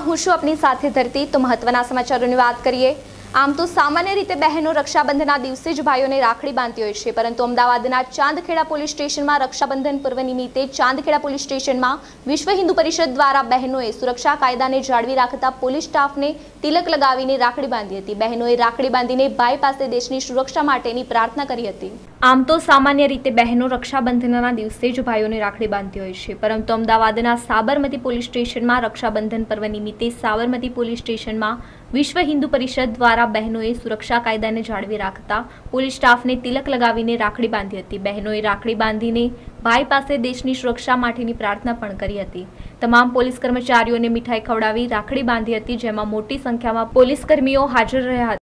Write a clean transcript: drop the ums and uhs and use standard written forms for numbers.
હું છું આપની સાથે ધરતી તો મહત્વના સમાચારોની વાત કરીએ। આમ તો સામાન્ય રીતે બહેનો રક્ષાબંધનના દિવસે જ ભાઈઓને રાખડી બાંધતી હોય છે, પરંતુ અમદાવાદના ચાંદખેડા પોલીસ સ્ટેશનમાં રક્ષાબંધન પર્વ નિમિત્તે ચાંદખેડા પોલીસ સ્ટેશનમાં વિશ્વ હિન્દુ પરિષદ દ્વારા બહેનોએ સુરક્ષા કાયદાને જાળવી રાખતા પોલીસ સ્ટાફને તિલક લગાવીને રાખડી બાંધી હતી। બહેનોએ રાખડી બાંધીને ભાઈ પાસે દેશની સુરક્ષા માટેની પ્રાર્થના કરી હતી। આમ તો સામાન્ય રીતે બહેનો રક્ષાબંધનના દિવસે જ ભાઈઓને રાખડી બાંધતી હોય છે, પરંતુ અમદાવાદના સાબરમતી પોલીસ સ્ટેશનમાં રક્ષાબંધન પર્વ નિમિત્તે સાબરમતી પોલીસ સ્ટેશનમાં વિશ્વ હિન્દુ પરિષદ દ્વારા બહેનોએ સુરક્ષા કાયદાને જાળવી રાખતા પોલીસ સ્ટાફને તિલક લગાવીને રાખડી બાંધી હતી। બહેનોએ રાખડી બાંધીને ભાઈ પાસે દેશની સુરક્ષા માટેની પ્રાર્થના પણ કરી હતી। તમામ પોલીસ કર્મચારીઓને મીઠાઈ ખવડાવી રાખડી બાંધી હતી, જેમાં મોટી સંખ્યામાં પોલીસ કર્મીઓ હાજર રહ્યા હતા।